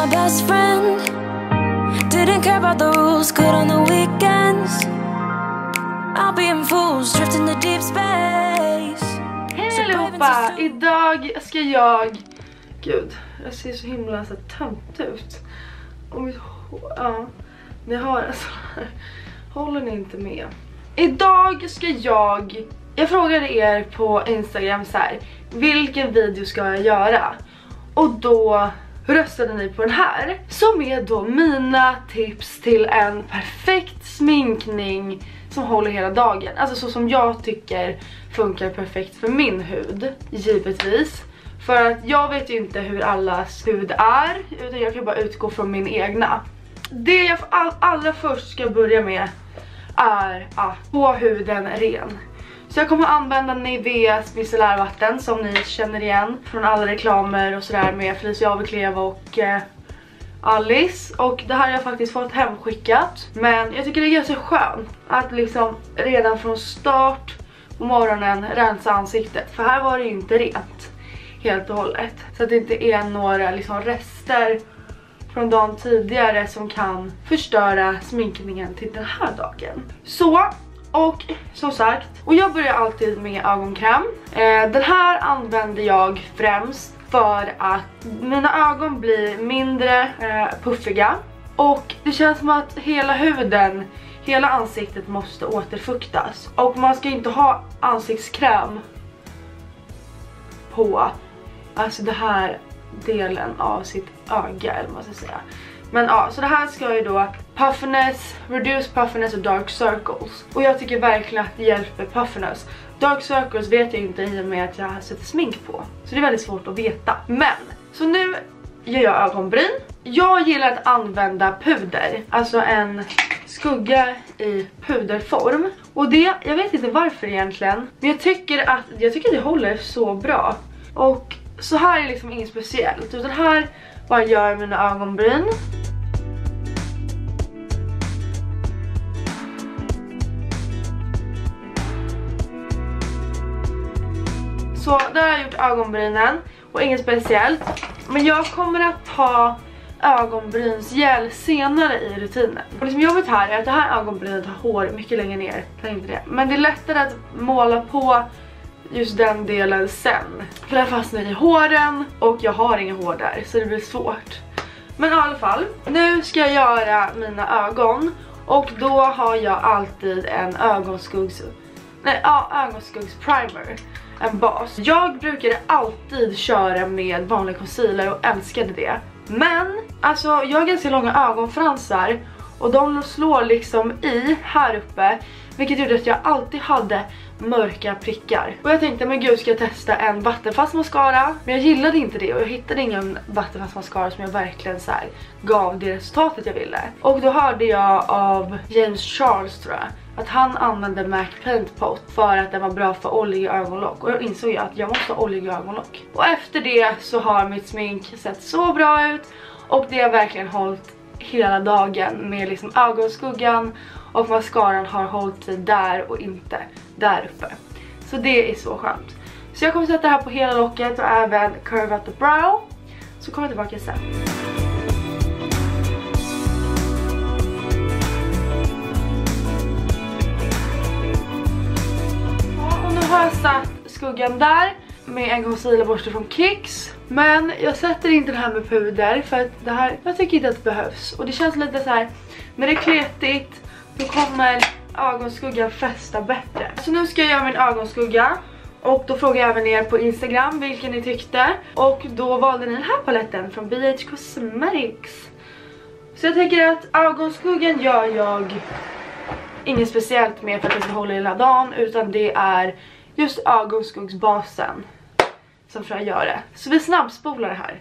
my best friend. Didn't care about the rules, good on the weekends. I'll be in fools, drifting to deep space. Hej allihopa! Idag ska jag... Gud, jag ser så himla så tömt ut. Och mitt hår... Ja, ni har en sån här... Håller ni inte med? Idag ska jag frågade er på Instagram så här: vilken video ska jag göra? Och då röstade ni på den här, som är då mina tips till en perfekt sminkning som håller hela dagen. Alltså så som jag tycker funkar perfekt för min hud, givetvis. För att jag vet ju inte hur allas hud är, utan jag kan bara utgå från min egna. Det jag allra först ska börja med är att få huden ren. Så jag kommer använda Niveas micellärvatten som ni känner igen från alla reklamer och sådär med Felicia Avicleva och Alice. Och det här har jag faktiskt fått hemskickat. Men jag tycker det är ganska skönt att liksom redan från start på morgonen rensa ansiktet. För här var det ju inte rent helt och hållet. Så att det inte är några liksom rester från dagen tidigare som kan förstöra sminkningen till den här dagen. Så, och som sagt, och jag börjar alltid med ögonkräm. Den här använder jag främst för att mina ögon blir mindre puffiga. Och det känns som att hela huden, hela ansiktet måste återfuktas. Och man ska inte ha ansiktskräm på alltså det här delen av sitt öga, eller vad man ska säga. Men ja, så det här ska ju då puffiness, reduce puffiness och dark circles. Och jag tycker verkligen att det hjälper puffiness. Dark circles vet jag inte i och med att jag sätter smink på. Så det är väldigt svårt att veta. Men, så nu gör jag ögonbryn. Jag gillar att använda puder. Alltså en skugga i puderform. Och det, jag vet inte varför egentligen. Men jag tycker att det håller så bra. Och så här är liksom inget speciellt. Utan här bara gör jag mina ögonbryn. Så där har jag gjort ögonbrynen. Och inget speciellt. Men jag kommer att ta ögonbrynsgel senare i rutinen. Och det som jobbigt här är att det här ögonbrynet har hår mycket längre ner. Inte det. Men det är lättare att måla på just den delen sen. För det fastnar i håren och jag har inga hår där så det blir svårt. Men i alla fall, nu ska jag göra mina ögon. Och då har jag alltid en ögonskuggsprimer. En bas. Jag brukade alltid köra med vanlig concealer och älskade det. Men, alltså jag har ganska långa ögonfransar. Och de slår liksom i här uppe. Vilket gjorde att jag alltid hade mörka prickar. Och jag tänkte, men gud, ska jag testa en vattenfast mascara? Men jag gillade inte det och jag hittade ingen vattenfast mascara som jag verkligen så här gav det resultatet jag ville. Och då hörde jag av James Charles, tror jag, att han använde MAC Paint Pot för att den var bra för oljiga ögonlock. Och jag insåg ju att jag måste ha oljiga ögonlock. Och efter det så har mitt smink sett så bra ut. Och det har verkligen hållit hela dagen med liksom ögonskuggan. Och mascaran har hållit sig där och inte där uppe. Så det är så skönt. Så jag kommer sätta det här på hela locket och även curve out the brow. Så kommer jag tillbaka sen. Och nu har jag satt skuggan där med en concealerborste från Kicks. Men jag sätter inte det här med puder för att det här, jag tycker inte att det behövs. Och det känns lite så här, när det är kletigt då kommer ögonskuggan fästa bättre. Så nu ska jag göra min ögonskugga. Och då frågar jag även er på Instagram vilken ni tyckte. Och då valde ni den här paletten från BH Cosmetics. Så jag tänker att ögonskuggan gör jag inget speciellt med för att det ska hålla hela dagen. Utan det är just ögonskuggsbasen som får jag göra. Så vi snabbspolar det här.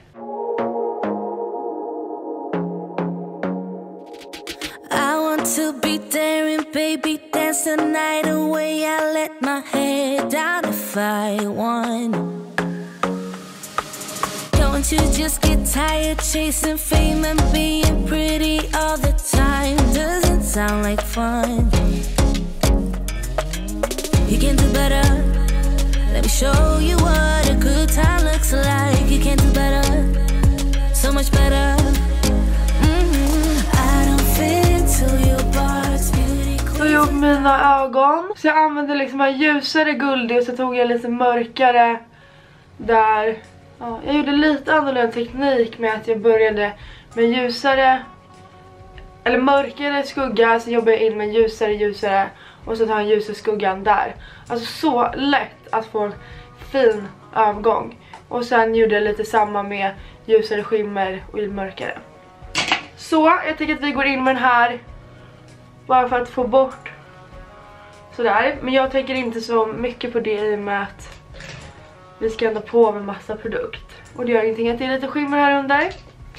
To be daring, baby, dance the night away. I let my head down if I won. Don't you just get tired chasing fame and being pretty all the time? Doesn't sound like fun. You can do better. Let me show you what a good time looks like. You can do better, so much better. upp mina ögon. Så jag använde liksom en ljusare guldig och så tog jag lite mörkare där. Ja, jag gjorde lite annorlunda teknik med att jag började med ljusare eller mörkare skugga, så jobbar jag in med ljusare och så tar jag en ljusare skuggan där. Alltså så lätt att få fin övergång. Och sen gjorde jag lite samma med ljusare skimmer och mörkare. Så jag tycker att vi går in med den här bara för att få bort sådär. Men jag tänker inte så mycket på det i och med att vi ska ändå på med massa produkt. Och det gör ingenting att det är lite skimmer här under.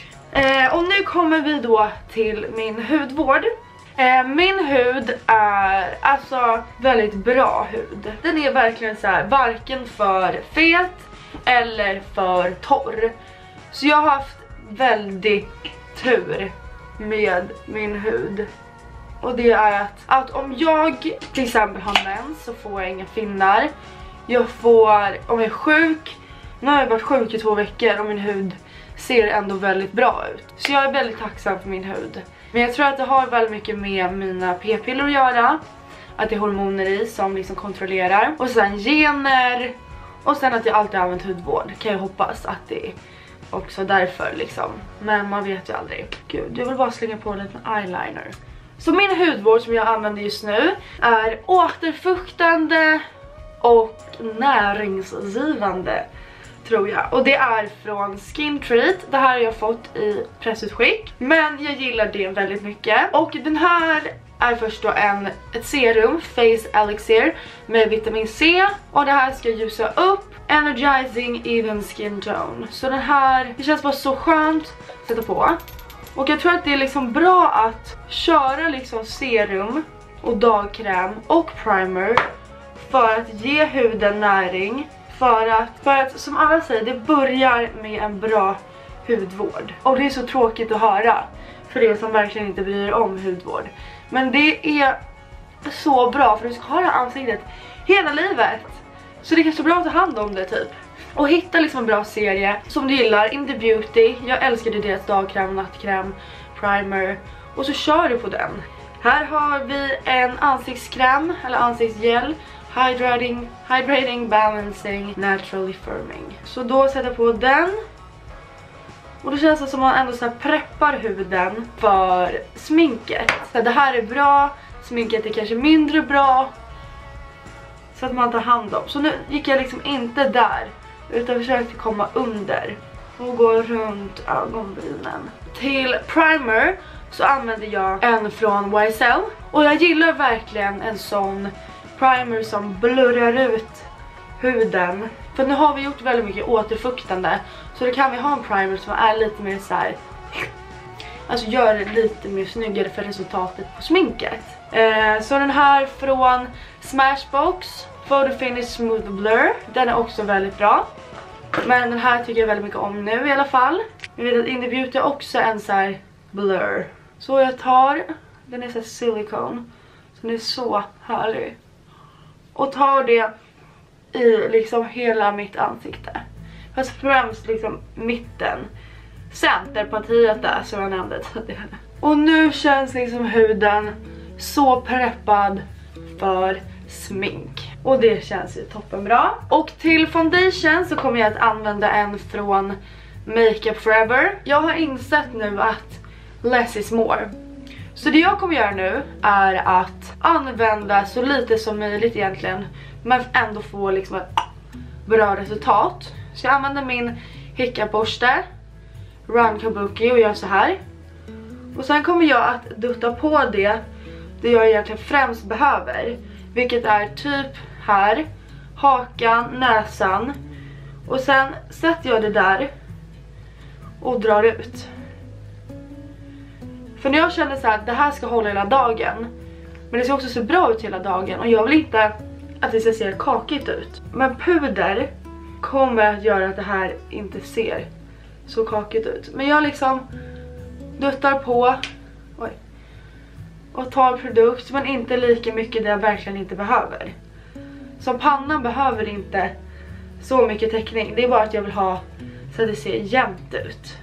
Och nu kommer vi då till min hudvård. Min hud är alltså väldigt bra hud. Den är verkligen så här, varken för fet eller för torr. Så jag har haft väldigt tur med min hud. Och det är att om jag till exempel har mens så får jag inga finnar. Jag får, om jag är sjuk, nu har jag varit sjuk i 2 veckor och min hud ser ändå väldigt bra ut. Så jag är väldigt tacksam för min hud. Men jag tror att det har väldigt mycket med mina p-piller att göra. Att det är hormoner i som liksom kontrollerar. Och sen gener. Och sen att jag alltid använt hudvård. Kan jag hoppas att det är också därför liksom. Men man vet ju aldrig. Gud, jag vill bara slänga på en liten eyeliner. Så min hudvård som jag använder just nu är återfuktande och näringsgivande, tror jag. Och det är från Skin Treat. Det här har jag fått i pressutskick. Men jag gillar det väldigt mycket. Och den här är först då ett serum, Face Elixir, med vitamin C. Och det här ska ljusa upp, energizing even skin tone. Så den här, det känns bara så skönt att sätta på. Och jag tror att det är liksom bra att köra liksom serum och dagkräm och primer för att ge huden näring. För att som alla säger, det börjar med en bra hudvård. Och det är så tråkigt att höra för er som verkligen inte bryr om hudvård. Men det är så bra för du ska ha det här ansiktet hela livet. Så det är så bra att ta hand om det typ. Och hitta liksom en bra serie som du gillar, In The Beauty. Jag älskade deras dagkräm, nattkräm, primer. Och så kör du på den. Här har vi en ansiktskräm eller ansiktsgel. Hydrating, balancing, naturally firming. Så då sätter jag på den. Och då känns det som att man ändå så här preppar huden för sminket. Så det här är bra, sminket är kanske mindre bra. Så att man tar hand om. Så nu gick jag liksom inte där, utan försökte komma under och gå runt ögonbrynen. Till primer så använder jag en från YSL. Och jag gillar verkligen en sån primer som blurrar ut huden. För nu har vi gjort väldigt mycket återfuktande. Så då kan vi ha en primer som är lite mer så här, alltså gör det lite mer snyggare för resultatet på sminket. Så den här från Smashbox, Photo Finish Smooth Blur. Den är också väldigt bra. Men den här tycker jag väldigt mycket om nu i alla fall. Jag vet att In The Beauty är också en så här blur. Så jag tar, den är så här silikon. Så den är så härlig. Och tar det i liksom hela mitt ansikte. Fast främst liksom mitten. Centerpartiet där som jag nämnde tidigare. Och nu känns liksom huden så preppad för smink. Och det känns ju toppenbra. Och till foundation så kommer jag att använda en från Makeup Forever. Jag har insett nu att less is more. Så det jag kommer göra nu är att använda så lite som möjligt egentligen, men ändå få liksom ett bra resultat. Så jag använder min hicka-borste, Run Kabuki, och gör så här. Och sen kommer jag att dutta på det jag egentligen främst behöver. Vilket är typ här, hakan, näsan. Och sen sätter jag det där och drar ut. För när jag känner så här att det här ska hålla hela dagen, men det ska också se bra ut hela dagen, och jag vill inte att det ska se kakigt ut. Men puder kommer att göra att det här inte ser så kakigt ut. Men jag liksom duttar på och tar produkt, men inte lika mycket det jag verkligen inte behöver. Så pannan behöver inte så mycket täckning. Det är bara att jag vill ha så att det ser jämnt ut.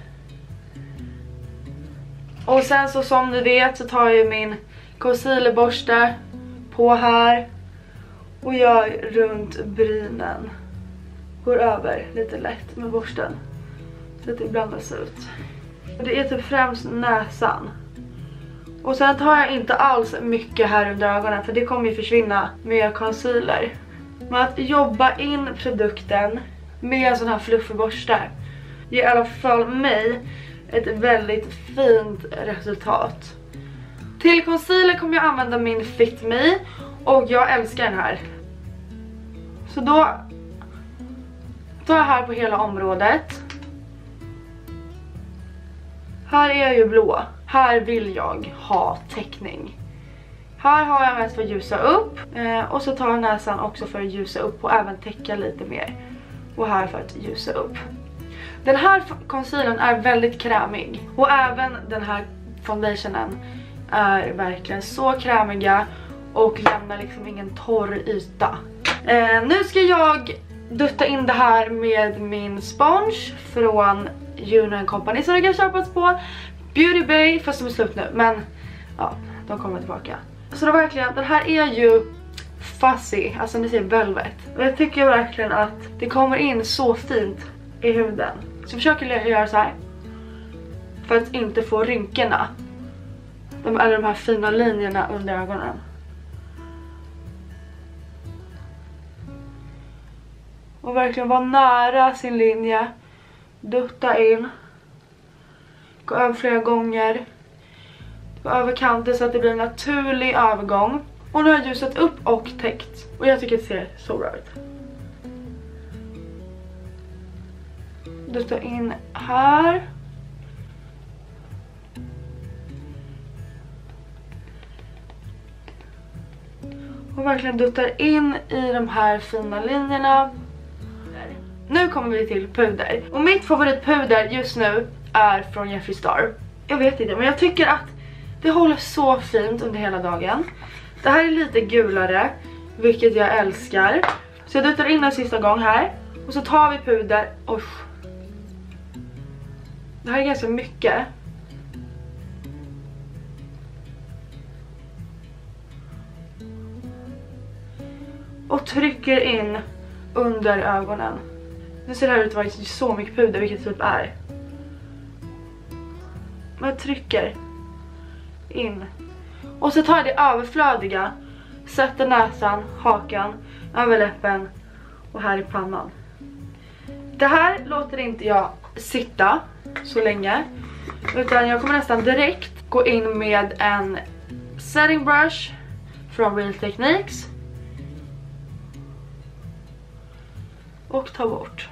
Och sen så som ni vet så tar jag min concealerborste på här och gör runt brynen. Går över lite lätt med borsten så att det blandas ut. Det är typ främst näsan. Och sen tar jag inte alls mycket här under ögonen, för det kommer ju försvinna med concealer. Men att jobba in produkten med en sån här fluffig borste ger i alla fall mig ett väldigt fint resultat. Till concealer kommer jag använda min Fit Me, och jag älskar den här. Så då tar jag här på hela området. Här är jag ju blå. Här vill jag ha täckning. Här har jag mest för att ljusa upp. Och så tar jag näsan också för att ljusa upp och även täcka lite mer. Och här för att ljusa upp. Den här concealern är väldigt krämig. Och även den här foundationen är verkligen så krämiga och lämnar liksom ingen torr yta. Nu ska jag dutta in det här med min sponge från Juno & Company som jag kan köpas på Beauty Bay, fast de är slut nu, men ja, de kommer tillbaka. Så det var verkligen, den här är ju fuzzy, alltså ni ser velvet. Och jag tycker verkligen att det kommer in så fint i huden. Så jag försöker göra så här för att inte få rynkorna, eller de här fina linjerna under ögonen. Och verkligen vara nära sin linje. Dutta in. Gå över flera gånger. Gå över kanten så att det blir en naturlig övergång. Och nu har jag ljusat upp och täckt. Och jag tycker att det ser så bra ut. Dutta in här. Och verkligen duttar in i de här fina linjerna. Nu kommer vi till puder. Och mitt favoritpuder just nu är från Jeffree Star. Jag vet inte, men jag tycker att det håller så fint under hela dagen. Det här är lite gulare, vilket jag älskar. Så jag duttar in en sista gång här. Och så tar vi puder. Usch. Det här är ganska mycket. Och trycker in under ögonen. Nu ser det här ut att vara så mycket puder, vilket typ är. Men jag trycker in. Och så tar jag det överflödiga. Sätter näsan, hakan, över läppen och här i pannan. Det här låter inte jag sitta så länge. Utan jag kommer nästan direkt gå in med en setting brush från Real Techniques. Och ta bort.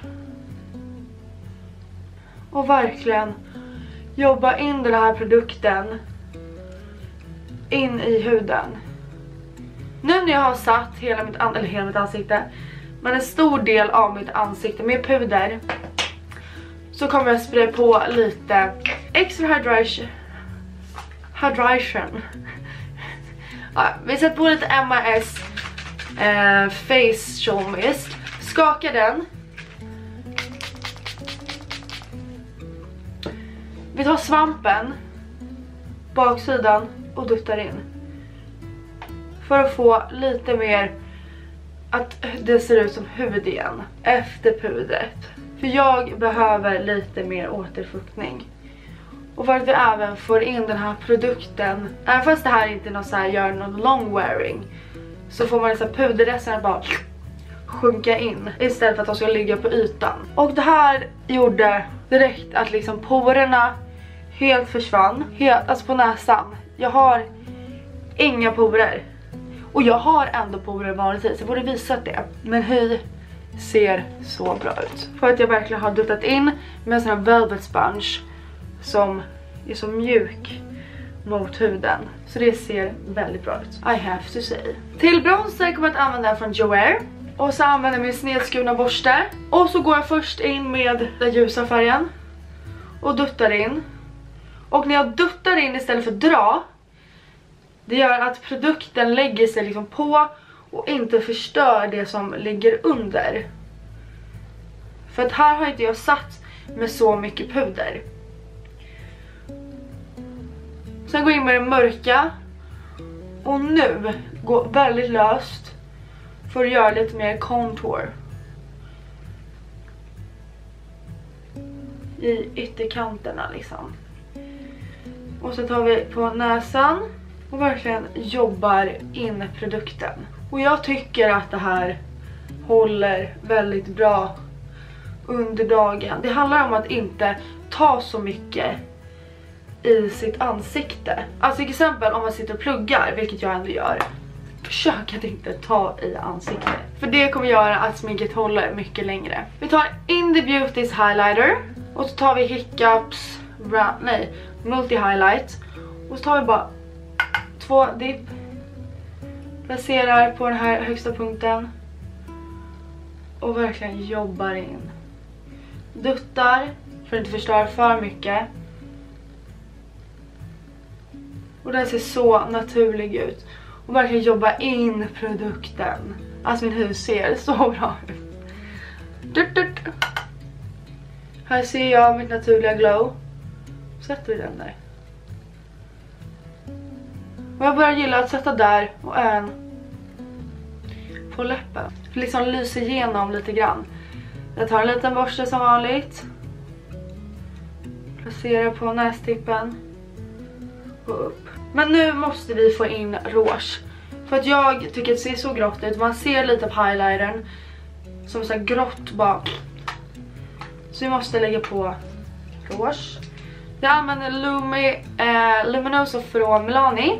Och verkligen jobba in den här produkten in i huden. Nu när jag har satt hela mitt ansikte, men en stor del av mitt ansikte med puder, så kommer jag spraya på lite extra hydration. Ja, vi sätter på lite MAS facial mist. Skaka den. Vi tar svampen, baksidan, och duttar in. För att få lite mer att det ser ut som hud igen efter pudret. För jag behöver lite mer återfuktning. Och för att vi även får in den här produkten, även fast det här inte är någon så här, gör någon long wearing, så får man dessa puderresterna bara sjunka in istället för att de ska ligga på ytan. Och det här gjorde direkt att liksom porerna helt försvann. Alltså på näsan. Jag har inga porer. Och jag har ändå porer vanligtvis. Jag borde visat det. Men hy ser så bra ut. För att jag verkligen har duttat in med en sån här velvet sponge som är så mjuk mot huden. Så det ser väldigt bra ut. I have to say. Till bronzer kommer jag att använda den från Joair. Och så använder jag min snedskurna borste. Och så går jag först in med den ljusa färgen. Och duttar in. Och när jag duttar in istället för dra, det gör att produkten lägger sig liksom på och inte förstör det som ligger under. För att här har inte jag satt med så mycket puder. Sen går jag in med det mörka. Och nu gå väldigt löst för att göra lite mer contour i ytterkanterna liksom. Och så tar vi på näsan och verkligen jobbar in produkten. Och jag tycker att det här håller väldigt bra under dagen. Det handlar om att inte ta så mycket i sitt ansikte. Alltså till exempel om man sitter och pluggar, vilket jag ändå gör. Försök att inte ta i ansiktet. För det kommer göra att sminket håller mycket längre. Vi tar In The Beautys highlighter. Och så tar vi Hiccups multi highlight. Och så tar vi bara 2 dipp. Placerar på den här högsta punkten. Och verkligen jobbar in. Duttar för att inte förstöra för mycket. Och den ser så naturlig ut. Och verkligen jobba in produkten. Alltså min hud ser så bra ut. Här ser jag mitt naturliga glow. Sätter vi den där. Och jag börjar gilla att sätta där och en på läppen. Liksom lyser igenom lite grann. Jag tar en liten borste som vanligt. Placerar på nästippen. Och upp. Men nu måste vi få in rouge. För att jag tycker att det ser så grått ut. Man ser lite på highlightern som så här grått bara. Så vi måste lägga på rouge. Jag använder Luminoso från Milani.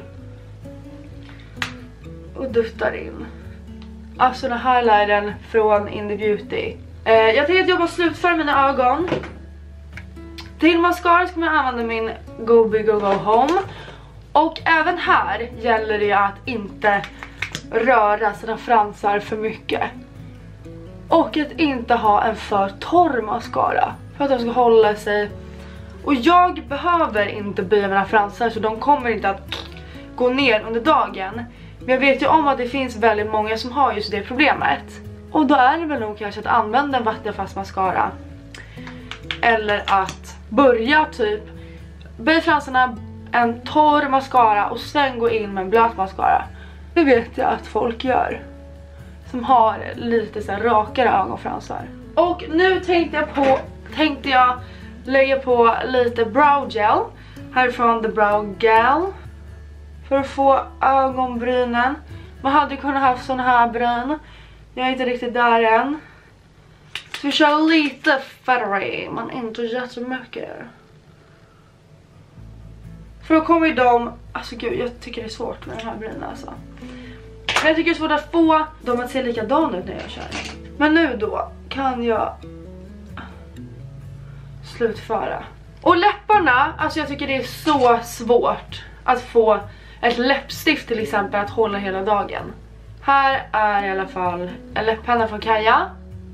Och duttar in. Alltså den här highlightern från In The Beauty. Jag tänkte att jag bara slutför mina ögon. Till mascara ska jag använda min Go Big or Go Home. Och även här gäller det att inte röra sina fransar för mycket. Och att inte ha en för torr mascara. För att de ska hålla sig. Och jag behöver inte böja mina fransar så de kommer inte att gå ner under dagen. Men jag vet ju om att det finns väldigt många som har just det problemet. Och då är det väl nog kanske att använda en vattenfast mascara. Eller att börja typ böja fransarna, en torr mascara och sen gå in med en blöt mascara. Det vet jag att folk gör. Som har lite så här rakare ögonfransar. Och nu tänkte jag lägga på lite brow gel. Härifrån The Brow Gal. För att få ögonbrynen. Man hade kunnat ha såna här bryn. Jag är inte riktigt där än. Så vi kör lite feathery, men inte jättemycket. För då kommer ju de. Alltså gud, jag tycker det är svårt med den här brynen alltså. Men jag tycker det är svårt att få dem att se likadana ut när jag kör. Men nu då kan jag slutföra. Och läpparna, alltså jag tycker det är så svårt att få ett läppstift till exempel att hålla hela dagen. Här är i alla fall en läpppenna från Kaja.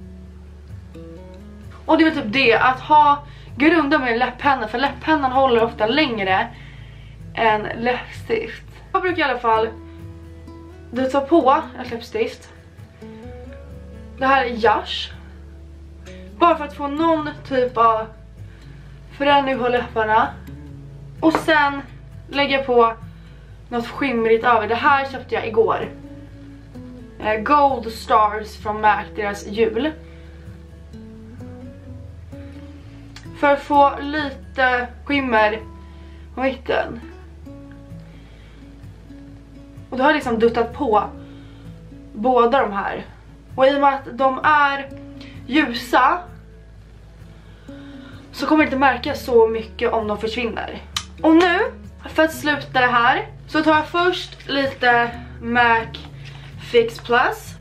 Och det är väl typ det, att grunda med en läpppenna. För läpppennan håller ofta längre än läppstift. Jag brukar i alla fall ta på ett läppstift. Det här är Yash. Bara för att få någon typ av förändring på läpparna. Och sen lägga på något skimrigt över. Det här köpte jag igår. Gold Stars från MAC, deras jul. För att få lite skimmer på mitten. Och då har jag liksom duttat på båda de här. Och i och med att de är ljusa så kommer det inte märka så mycket om de försvinner. Och nu, för att sluta det här, så tar jag först lite MAC Fix Plus.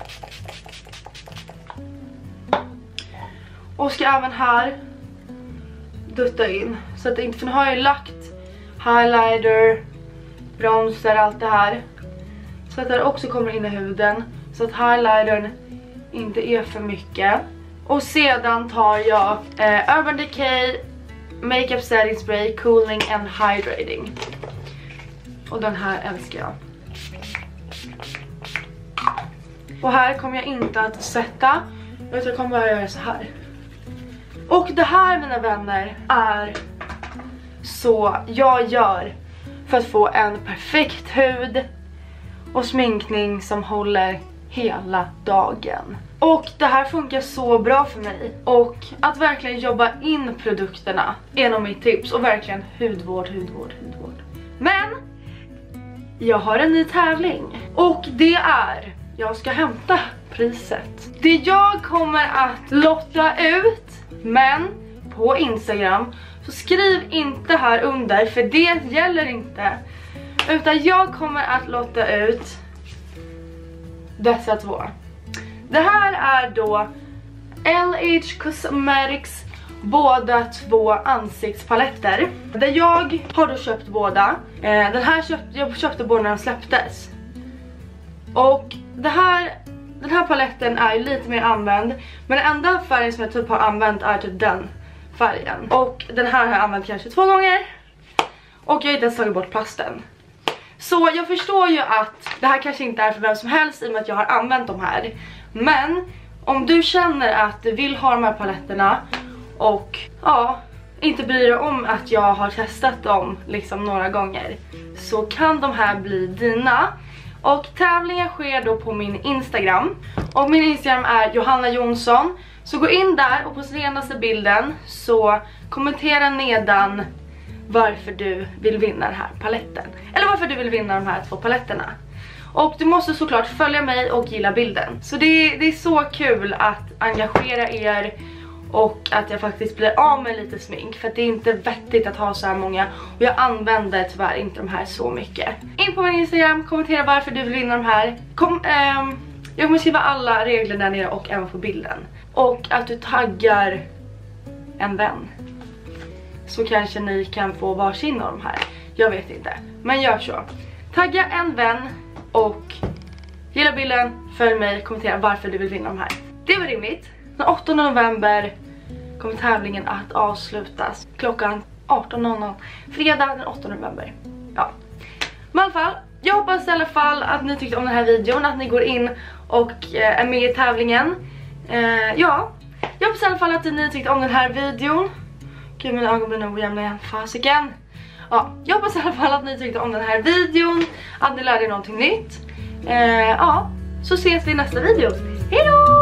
Och ska även här dutta in. Så att det inte, för nu har jag lagt highlighter, bronzer, allt det här. Så att det också kommer in i huden. Så att highlightern inte är för mycket. Och sedan tar jag Urban Decay Makeup Setting Spray Cooling and Hydrating. Och den här älskar jag. Och här kommer jag inte att sätta, utan jag kommer bara göra så här. Och det här, mina vänner, är så jag gör för att få en perfekt hud och sminkning som håller hela dagen. Och det här funkar så bra för mig. Och att verkligen jobba in produkterna är nog mitt tips. Och verkligen hudvård. Men jag har en ny tävling. Och det är, jag ska hämta priset. Det jag kommer att lotta ut, men på Instagram. Så skriv inte här under, för det gäller inte. Utan jag kommer att lotta ut dessa två. Det här är då LH Cosmetics båda två ansiktspaletter. Där jag har då köpt båda. Jag köpte båda när de släpptes. Och den här paletten är lite mer använd. Men den enda färgen som jag typ har använt är typ den färgen. Och den här har jag använt kanske 2 gånger. Och jag har inte ens tagit bort plasten. Så jag förstår ju att det här kanske inte är för vem som helst i och med att jag har använt de här. Men om du känner att du vill ha de här paletterna och ja, inte bryr dig om att jag har testat dem liksom några gånger, så kan de här bli dina. Och tävlingen sker då på min Instagram. Och min Instagram är Johanna Jonsson. Så gå in där och på senaste bilden så kommentera nedan varför du vill vinna den här paletten. Eller varför du vill vinna de här 2 paletterna. Och du måste såklart följa mig och gilla bilden. Så det är så kul att engagera er. Och att jag faktiskt blir av med lite smink. För att det är inte vettigt att ha så här många. Och jag använder tyvärr inte de här så mycket. In på min Instagram, kommentera varför du vill vinna de här. Jag kommer skriva alla regler där nere och även på bilden. Och att du taggar en vän. Så kanske ni kan få varsin av de här. Jag vet inte, men gör så. Tagga en vän och gilla bilden, följ mig, kommentera varför du vill vinna de här. Det var rimligt. Den 8 november kommer tävlingen att avslutas klockan 18:00. Fredag den 8 november. Ja. Men i alla fall, jag hoppas i alla fall att ni tyckte om den här videon. Att ni går in och är med i tävlingen. Ja, jag hoppas i alla fall att ni tyckte om den här videon. Gud, mina ögon blir nog ojämna igen. Fasiken. Ja, jag hoppas i alla fall att ni tyckte om den här videon. Att ni lärde er någonting nytt. Ja, så ses vi i nästa video. Hejdå!